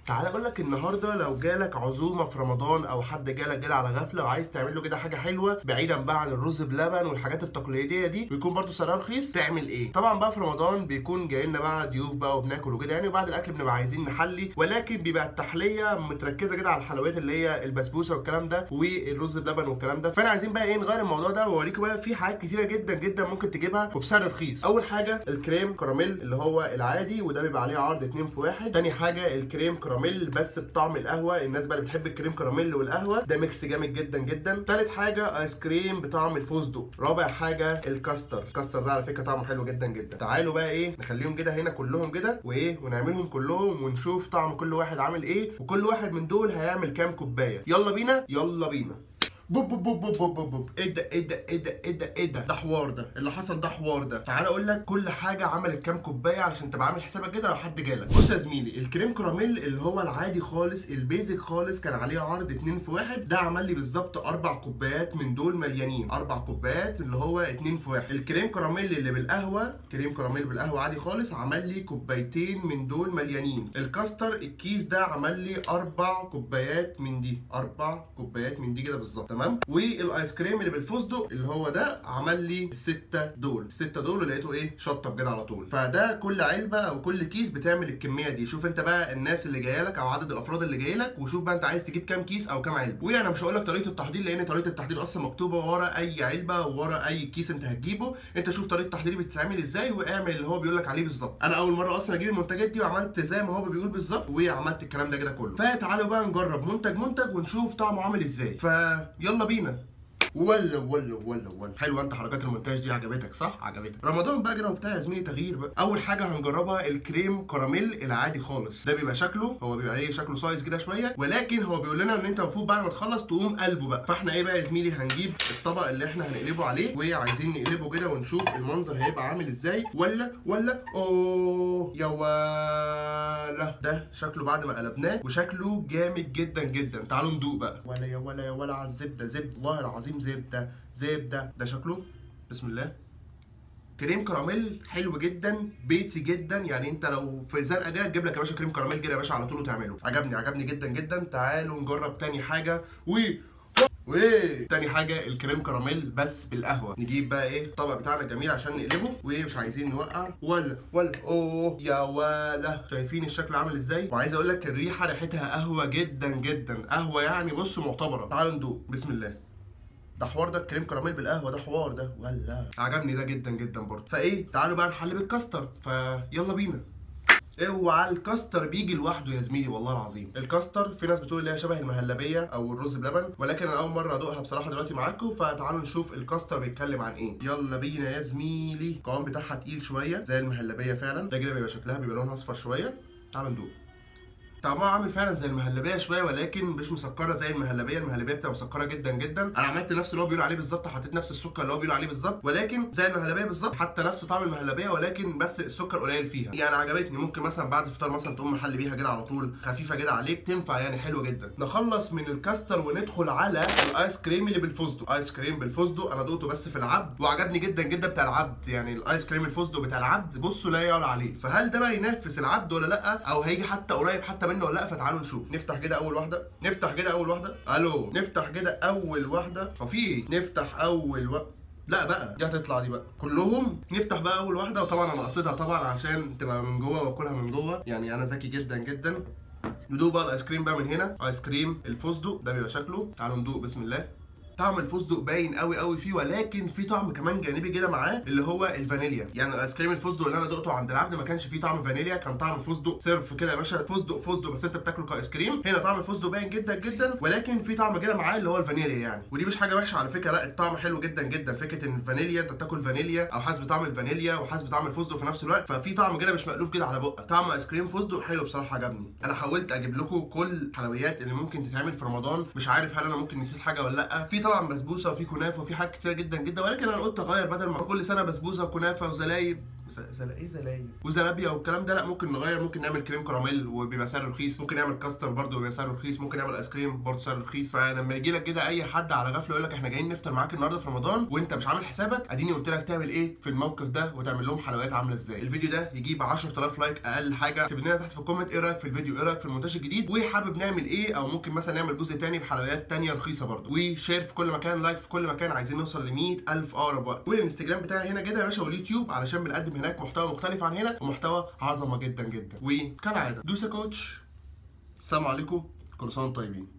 تعال اقول لك النهارده لو جالك عزومه في رمضان او حد جالك كده على غفله وعايز تعمل له كده حاجه حلوه بعيدا بقى عن الرز بلبن والحاجات التقليديه دي ويكون برده سعرها رخيص، تعمل ايه؟ طبعا بقى في رمضان بيكون جاي لنا بقى ضيوف بقى وبناكل وكده يعني، وبعد الاكل بنبقى عايزين نحلي، ولكن بيبقى التحليه متركزه كده على الحلويات اللي هي البسبوسه والكلام ده والرز بلبن والكلام ده. فانا عايزين بقى ايه نغير الموضوع ده واوريكم بقى في حاجات كتيره جدا جدا ممكن تجيبها وبسعر رخيص. اول حاجه الكريم كراميل اللي هو العادي وده بيبقى عليه عرض 2 في 1. تاني حاجه الكريم كراميل بس بطعم القهوه، الناس بقى اللي بتحب الكريم كراميل والقهوه ده ميكس جامد جدا جدا. تالت حاجه ايس كريم بطعم الفستق. رابع حاجه الكاستر. الكاستر ده على فكره طعمه حلو جدا جدا. تعالوا بقى ايه نخليهم كده هنا كلهم كده وايه ونعملهم كلهم ونشوف طعم كل واحد عامل ايه، وكل واحد من دول هيعمل كام كوبايه. يلا بينا يلا بينا. بوب بوب بوب بوب بوب بوب. ايه ده ايه ده ايه ده ايه ده ايه ده حوار ده اللي حصل، ده حوار ده. تعال اقول لك كل حاجه عملت كام كوبايه علشان تبقى عامل حسابك كده لو حد جالك. بص يا زميلي، الكريم كراميل اللي هو العادي خالص البيزك خالص كان عليه عرض 2 في 1، ده عمل لي بالظبط 4 كوبايات من دول مليانين، 4 كوبايات اللي هو 2 في 1. الكريم كراميل اللي بالقهوه، كريم كراميل بالقهوه عادي خالص، عمل لي كوبايتين من دول مليانين. الكاستر الكيس ده عمل لي 4 كوبايات من دي، 4 كوبايات من دي كده بالظبط تمام. والايس كريم اللي بالفستق اللي هو ده عمل لي الستة دول ولقيته ايه شطب كده على طول. فده كل علبه او كل كيس بتعمل الكميه دي. شوف انت بقى الناس اللي جايه لك او عدد الافراد اللي جاي لك، وشوف بقى انت عايز تجيب كام كيس او كام علبه. وانا مش هقول لك طريقه التحضير لان طريقه التحضير اصلا مكتوبه ورا اي علبه وورا اي كيس انت هتجيبه. انت شوف طريقه التحضير بتتعمل ازاي واعمل اللي هو بيقول لك عليه بالظبط. انا اول مره اصلا اجيب المنتجات دي وعملت زي ما هو بيقول بالظبط وعملت الكلام ده كده كله. فتعالوا بقى نجرب منتج ونشوف طعمه عامل ازاي. فيلا بينا. ولا حلوه انت حركات المونتاج دي عجبتك صح؟ عجبتك. رمضان بقى كده وبتاع يا زميلي تغيير بقى. اول حاجه هنجربها الكريم كراميل العادي خالص. ده بيبقى شكله هو بيبقى ايه شكله سايز كده شويه، ولكن هو بيقول لنا ان انت المفروض بعد ما تخلص تقوم قلبه بقى. فاحنا ايه بقى يا زميلي هنجيب الطبق اللي احنا هنقلبه عليه وعايزين نقلبه كده ونشوف المنظر هيبقى عامل ازاي. ولا اوه يا ولا ده شكله بعد ما قلبناه وشكله جامد جدا جدا. تعالوا ندوق بقى. ولا يا ولا على الزبده، زبده والله العظيم زبده ده شكله. بسم الله. كريم كراميل حلو جدا بيتي جدا، يعني انت لو في زنقه كده تجيب لك يا باشا كريم كراميل كده يا باشا على طول وتعمله. عجبني جدا جدا. تعالوا نجرب تاني حاجه تاني حاجه الكريم كراميل بس بالقهوه. نجيب بقى ايه الطبق بتاعنا الجميل عشان نقلبه ومش عايزين نوقع. ولا اوه يا ولا شايفين الشكل عامل ازاي؟ وعايز اقول لك الريحه ريحتها قهوه جدا جدا، قهوه يعني بص معتبره. تعالوا ندوق. بسم الله. ده حوار ده الكريم كراميل بالقهوه، ده حوار ده ولا عجبني ده جدا جدا برضه. فايه تعالوا بقى نحل بالكاستر. فيلا بينا. اوعى الكاستر بيجي لوحده يا زميلي والله العظيم. الكاستر في ناس بتقول ان هي شبه المهلبيه او الرز بلبن، ولكن انا اول مره ادوقها بصراحه دلوقتي معاكم. فتعالوا نشوف الكاستر بيتكلم عن ايه. يلا بينا يا زميلي. القوام بتاعها تقيل شويه زي المهلبيه فعلا، ده كده بيبقى شكلها بيبقى لونها اصفر شويه. تعالوا ندوق. طعمها عامل فعلا زي المهلبيه شويه ولكن مش مسكره زي المهلبيه. المهلبيه بتبقى مسكره جدا جدا. انا عملت نفس اللي هو بيقول عليه بالظبط، حطيت نفس السكر اللي هو بيقول عليه بالظبط، ولكن زي المهلبيه بالظبط، حتى نفس طعم المهلبيه ولكن بس السكر قليل فيها. يعني عجبتني. ممكن مثلا بعد الفطار مثلا تقوم محل بيها كده على طول، خفيفه كده عليك، تنفع يعني حلوه جدا. نخلص من الكاستر وندخل على الايس كريم اللي بالفستق. ايس كريم بالفستق انا دقته بس في العبد وعجبني جدا جدا بتاع العبد. يعني الايس كريم الفستق بتاع العبد بصوا لا يعلى عليه. فهل ده بقى ينافس العبد ولا لا، او هيجي حتى قريب حتى منه ولا لا؟ فتعالوا نشوف. نفتح كده اول واحده. الو نفتح كده اول واحده. هو في ايه؟ نفتح اول لا بقى دي هتطلع دي بقى كلهم. نفتح بقى اول واحده، وطبعا انا قصيتها طبعا عشان تبقى من جوه واكلها من جوه، يعني انا ذكي جدا جدا. ندوق بقى الايس كريم بقى من هنا. ايس كريم الفستق ده بيبقى شكله. تعالوا ندوق. بسم الله. طعم الفستق باين قوي فيه، ولكن في طعم كمان جانبي كده معاه اللي هو الفانيليا. يعني الايس كريم الفستق اللي انا دقته عند العبد ما كانش فيه طعم فانيليا، كان طعم الفستق صرف كده يا باشا. فستق بس انت بتاكله كايس كريم. هنا طعم الفستق باين جدا جدا ولكن في طعم كده معاه اللي هو الفانيليا يعني، ودي مش حاجه وحشه على فكره، لا الطعم حلو جدا جدا. فكره ان الفانيليا انت بتاكل فانيليا او حاسس بطعم الفانيليا وحاسس بطعم الفستق في نفس الوقت، ففي طعم كده مش مألوف كده على بقك. طعم ايس كريم فستق حلو بصراحه عجبني. انا حاولت اجيب لكم كل الحلويات اللي ممكن تتعمل في رمضان، مش عارف هل انا ممكن نسيت حاجه ولا لا. في طبعا بسبوسه وفي كنافه وفي حاجات كتير جدا جدا، ولكن انا قلت اغير بدل ما كل سنه بسبوسه وكنافه وزلايب ايه زلايا وزلابيا والكلام ده، لا ممكن نغير، ممكن نعمل كريم كراميل وبيبقى سعره رخيص، ممكن نعمل كاستر برده وبيبقى سعره رخيص، ممكن نعمل ايس كريم برده سعره رخيص. فلما يجي لك كده اي حد على غفله يقول لك احنا جايين نفطر معاك النهارده في رمضان وانت مش عامل حسابك، اديني قلت لك تعمل ايه في الموقف ده وتعمل لهم حلويات عامله ازاي. الفيديو ده يجيب 10000 لايك اقل حاجه، اكتب لنا تحت في الكومنت ايه رايك في الفيديو، ايه رايك في المونتاج الجديد، وحابب نعمل ايه، او ممكن مثلا نعمل جزء تاني بحلويات تانيه رخيصه برده، وشير في كل مكان، لايك في كل مكان، عايزين نوصل ل 100000 اقرب وقت. والانستجرام بتاعي هنا كده يا باشا، واليوتيوب علشان بنقدم هناك محتوى مختلف عن هنا ومحتوى عظمه جدا جدا. وكالعاده دوسا كوتش، السلام عليكم، كل سنه وانتم طيبين.